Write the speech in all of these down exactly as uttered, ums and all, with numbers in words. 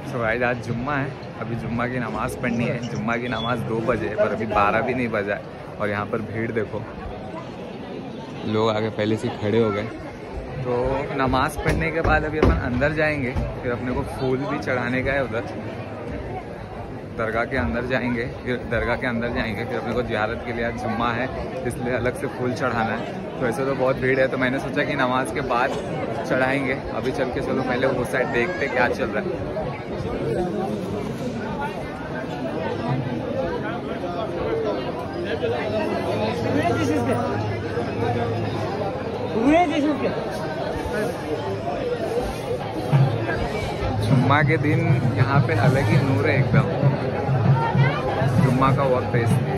So guys आज जुम्मा है, अभी जुम्मा की नमाज़ पढ़नी है। जुम्मा की नमाज़ दो बजे है पर अभी बारह भी नहीं बजा है और यहाँ पर भीड़ देखो, लोग आगे पहले से खड़े हो गए। तो नमाज़ पढ़ने के बाद अभी अपन अंदर जाएंगे, फिर अपने को फूल भी चढ़ाने का है उधर दरगाह के अंदर जाएंगे। फिर दरगाह के अंदर जाएंगे फिर अपने को ज़ियारत के लिए आज जुम्मा है इसलिए अलग से फूल चढ़ाना है। तो ऐसे तो बहुत भीड़ है तो मैंने सोचा कि नमाज के बाद चढ़ाएंगे। अभी चल के चलो पहले वो साइड देखते क्या चल रहा है। जुम्मा के दिन यहाँ पे अलग ही नूर है एकदम, जुम्मा का वक्त है इसलिए।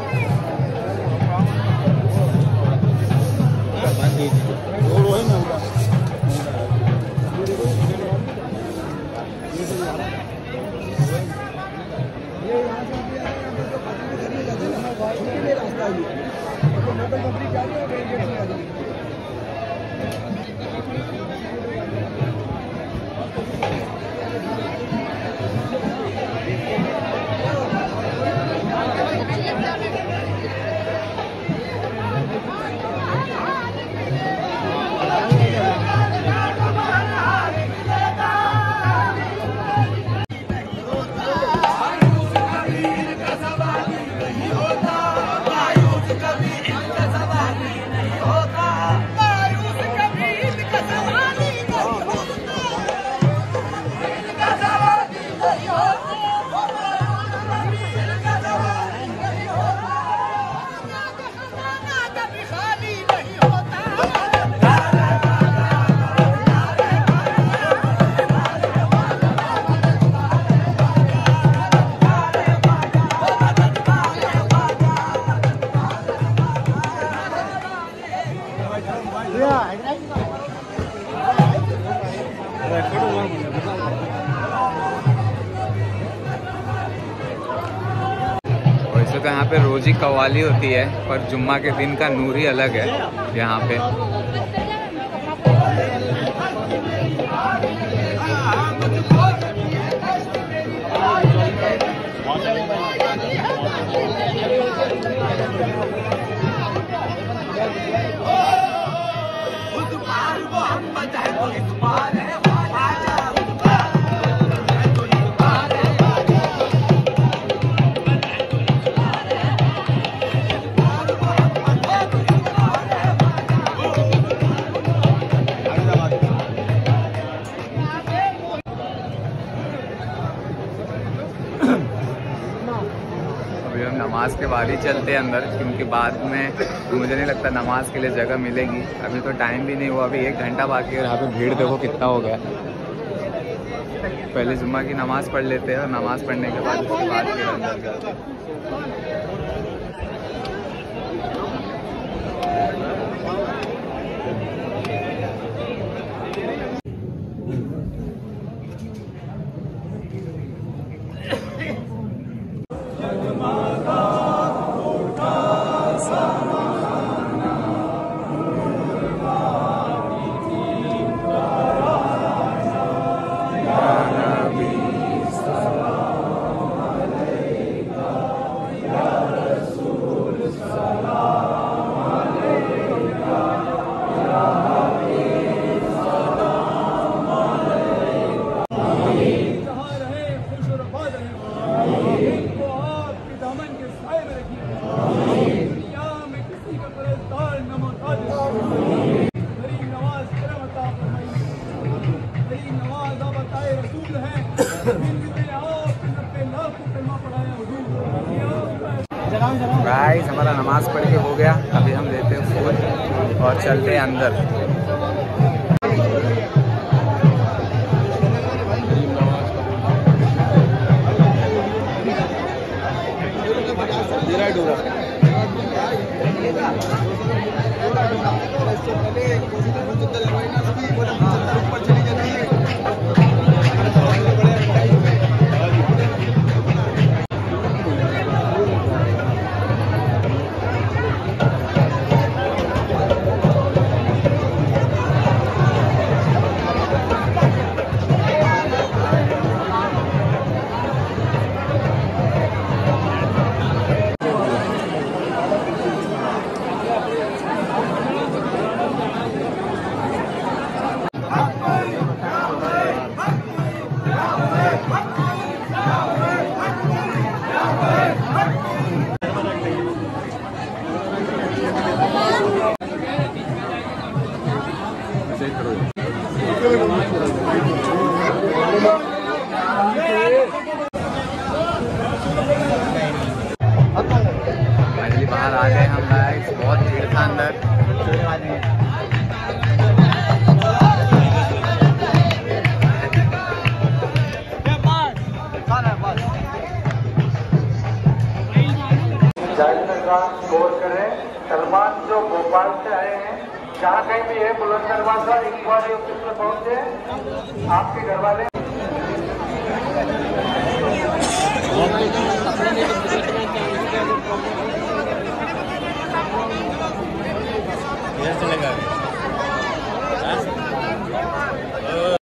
वैसे तो यहाँ पे रोज ही कव्वाली होती है पर जुम्मा के दिन का नूर ही अलग है यहाँ पे। अभी हम नमाज के बाद ही चलते हैं अंदर क्योंकि बाद में मुझे नहीं लगता नमाज के लिए जगह मिलेगी। अभी तो टाइम भी नहीं हुआ, अभी एक घंटा बाकी है। यहाँ पे भीड़ देखो कितना हो गया। पहले जुम्मा की नमाज पढ़ लेते हैं और नमाज पढ़ने के बाद उसके बाद फिर अंदर जाते हैं। गाइस हमारा नमाज पढ़ के हो गया, अभी हम लेते हैं फूल और चलते हैं अंदर। का गौर करें। सलमान जो भोपाल से आए हैं, जहाँ कहीं भी है बुलंद दरवाजा इंक्वायरी ऑफिस में पहुंचे, आपके घर वाले चलेगा।